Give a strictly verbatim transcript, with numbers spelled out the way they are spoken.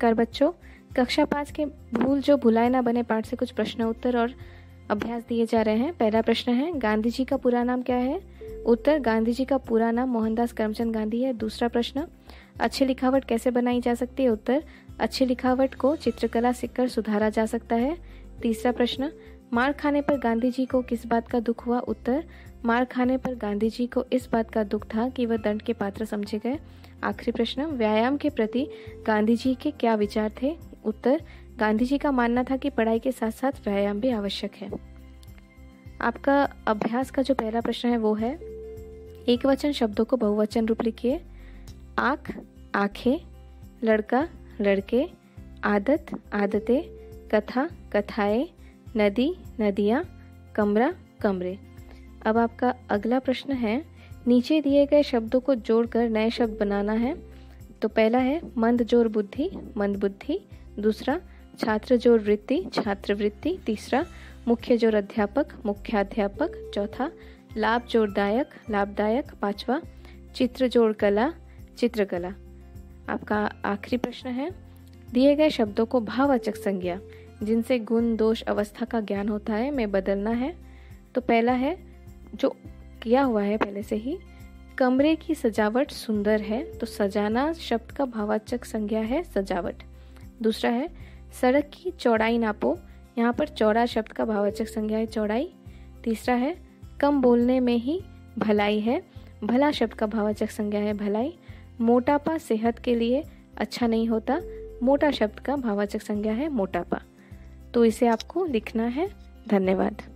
नमस्कार बच्चों, कक्षा पाँच के भूल जो भुलाए ना बने पाठ से कुछ प्रश्न उत्तर और अभ्यास दिए जा रहे हैं। पहला प्रश्न है, गांधी जी का पूरा नाम क्या है? उत्तर, गांधी जी का पूरा नाम मोहनदास करमचंद गांधी है। दूसरा प्रश्न, अच्छी लिखावट कैसे बनाई जा सकती है? उत्तर, अच्छी लिखावट को चित्रकला सीखकर सुधारा जा सकता है। तीसरा प्रश्न, मार खाने पर गांधी जी को किस बात का दुख हुआ? उत्तर, मार खाने पर गांधी जी को इस बात का दुख था कि वह दंड के पात्र समझे गए। आखिरी प्रश्न, व्यायाम के प्रति गांधी जी के क्या विचार थे? उत्तर, गांधी जी का मानना था कि पढ़ाई के साथ साथ व्यायाम भी आवश्यक है। आपका अभ्यास का जो पहला प्रश्न है वो है, एक वचन शब्दों को बहुवचन रूप लिखिए। आँख, आँखें, लड़का, लड़के, आदत, आदतें, कथा, कथाएं, नदी, नदियाँ, कमरा, कमरे। अब आपका अगला प्रश्न है, नीचे दिए गए शब्दों को जोड़कर नए शब्द बनाना है। तो पहला है मंद जोर बुद्धि, मंद बुद्धि। दूसरा, छात्र जोर वृत्ति, छात्र वृत्ति। तीसरा, मुख्य जोर अध्यापक, मुख्याध्यापक। चौथा, लाभ जोरदायक, लाभदायक। पांचवा, चित्र जोड़ कला, चित्रकला। आपका आखिरी प्रश्न है, दिए गए शब्दों को भाववाचक संज्ञा जिनसे गुण, दोष, अवस्था का ज्ञान होता है में बदलना है। तो पहला है, जो किया हुआ है पहले से ही, कमरे की सजावट सुंदर है, तो सजाना शब्द का भाववाचक संज्ञा है सजावट। दूसरा है, सड़क की चौड़ाई नापो, यहाँ पर चौड़ा शब्द का भाववाचक संज्ञा है चौड़ाई। तीसरा है, कम बोलने में ही भलाई है, भला शब्द का भाववाचक संज्ञा है भलाई। मोटापा सेहत के लिए अच्छा नहीं होता, मोटा शब्द का भाववाचक संज्ञा है मोटापा। तो इसे आपको लिखना है। धन्यवाद।